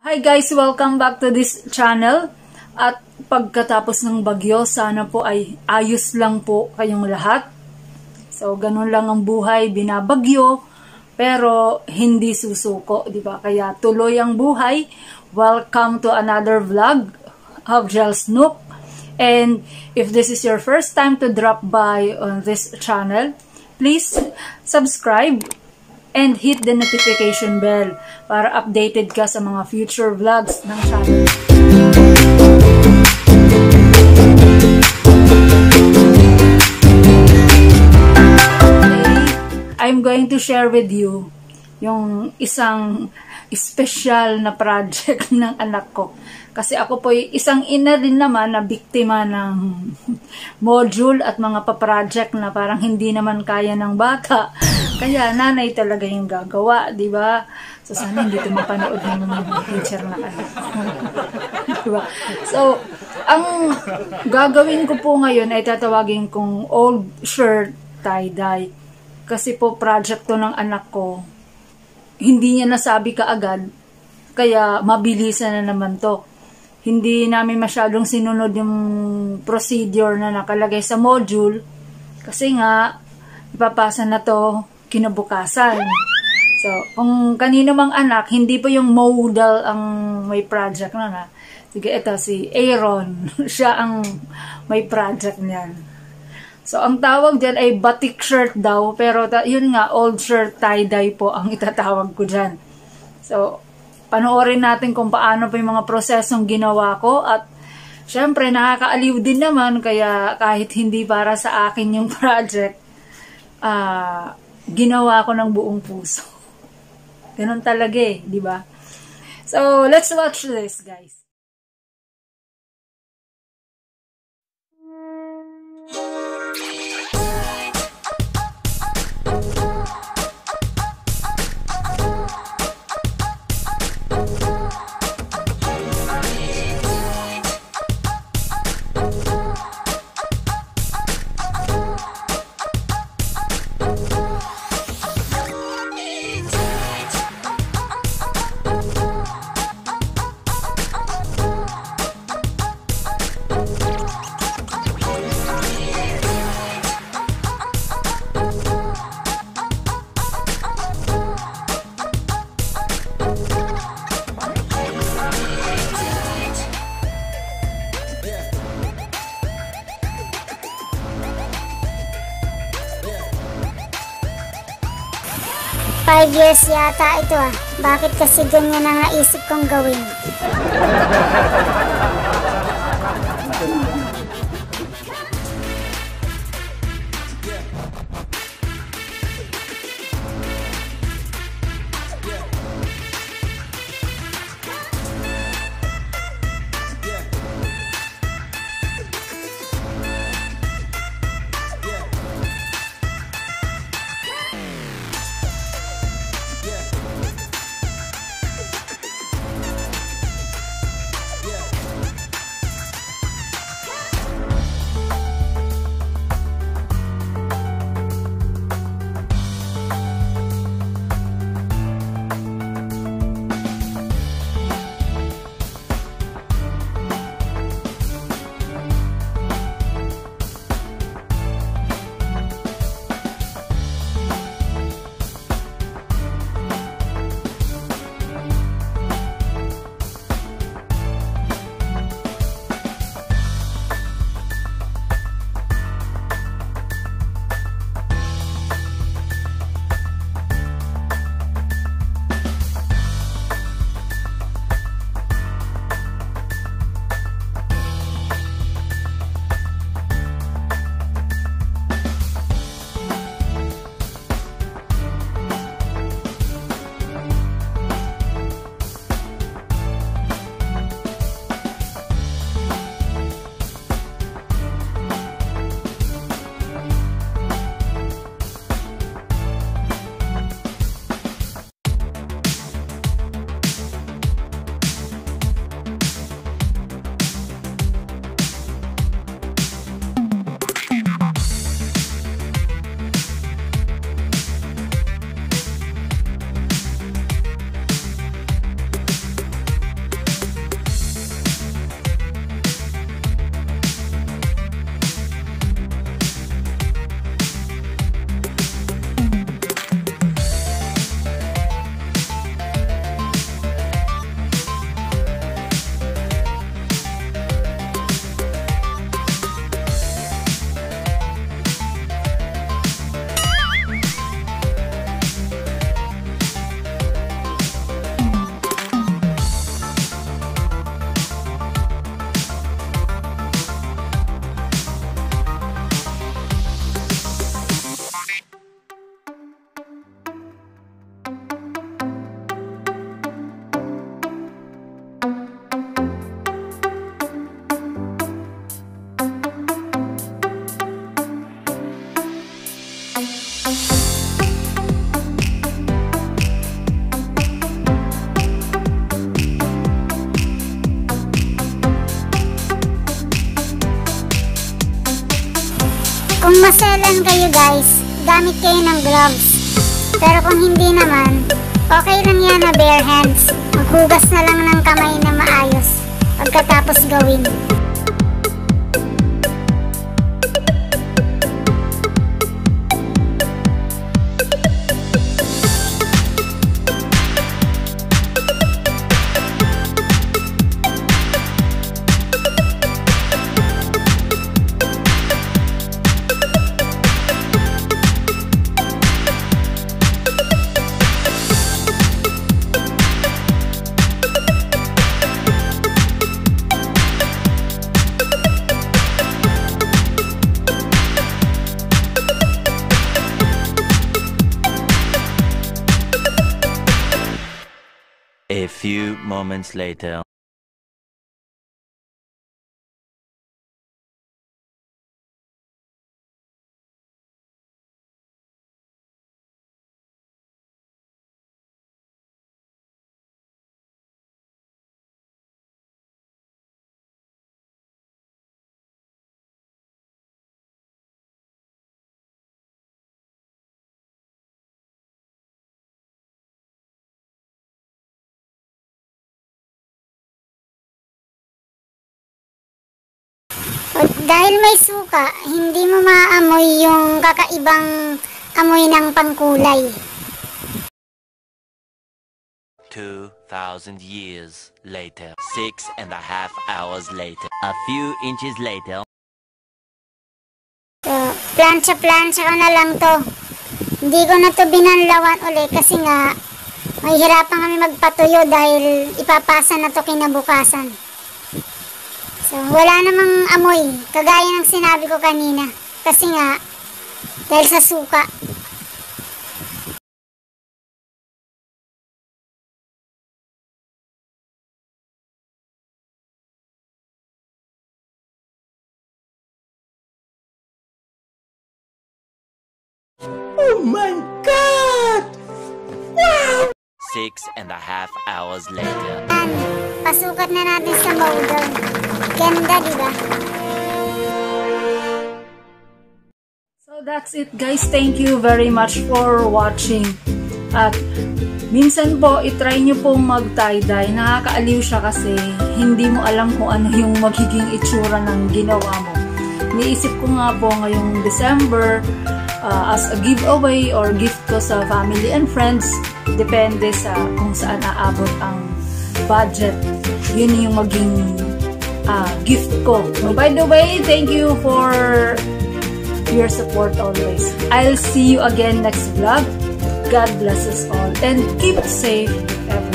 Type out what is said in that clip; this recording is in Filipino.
Hi guys! Welcome back to this channel. At pagkatapos ng bagyo, sana po ay ayos lang po kayong lahat. So, ganun lang ang buhay, binabagyo, pero hindi susuko, di ba? Kaya tuloy ang buhay. Welcome to another vlog of Jel's Nook. And if this is your first time to drop by on this channel, please subscribe and hit the notification bell para updated ka sa mga future vlogs ng channel. Today, I'm going to share with you yung isang special na project ng anak ko. Kasi ako po isang ina din naman na biktima ng module at mga pa-project na parang hindi naman kaya ng bata. Kaya nanay talaga yung gagawa, di ba? So sana hindi ito mapanood ng mga teacher na anak ko. Diba? So, ang gagawin ko po ngayon ay tatawagin kong old shirt tie-dye. Kasi po project to ng anak ko. Hindi niya nasabi kaagad, kaya mabilisan na naman to. Hindi namin masyadong sinunod yung procedure na nakalagay sa module kasi nga ipapasa na to kinabukasan. So, kung kanino mang anak, hindi po yung modal ang may project na. Sige, ito si Aaron. Siya ang may project niyan. So, ang tawag dyan ay batik shirt daw, pero yun nga, old shirt tie-dye po ang itatawag ko dyan. So, panoorin natin kung paano po yung mga prosesong ginawa ko at syempre nakakaaliw din naman kaya kahit hindi para sa akin yung project, ginawa ko ng buong puso. Ganun talaga eh, di ba? So, let's watch this, guys. Five years yata ito ah. Bakit kasi ganyan ang naisip kong gawin? Kung maselan kayo guys, gamit kayo ng gloves. Pero kung hindi naman, okay lang yan na bare hands. Maghugas na lang ng kamay na maayos pagkatapos gawin. A few moments later. Dahil may suka, hindi mo maamoy yung kakaibang amoy ng pangkulay. 2,000 years later. 6.5 hours later. A few inches later. So, plancha-plancha ko na lang to. Hindi ko na to binanlawan ulit kasi nga mahihirapan kami magpatuyo dahil ipapasa na to kinabukasan. So, wala namang amoy, kagaya ng sinabi ko kanina. Kasi nga, dahil sa suka. Oh my God! Wow! 6.5 hours later. Yan, pasukat na natin sa molder. Ganda, diba? So that's it guys. Thank you very much for watching. At minsan po, itry nyo pong mag-tie-dye. Nakakaaliw siya kasi hindi mo alam kung ano yung magiging itsura ng ginawa mo. Niisip ko nga po ngayong December, as a giveaway or gift ko sa family and friends, depende sa kung saan aabot ang budget. Yun yung maging gift ko. By the way, thank you for your support always. I'll see you again next vlog. God bless us all and keep safe.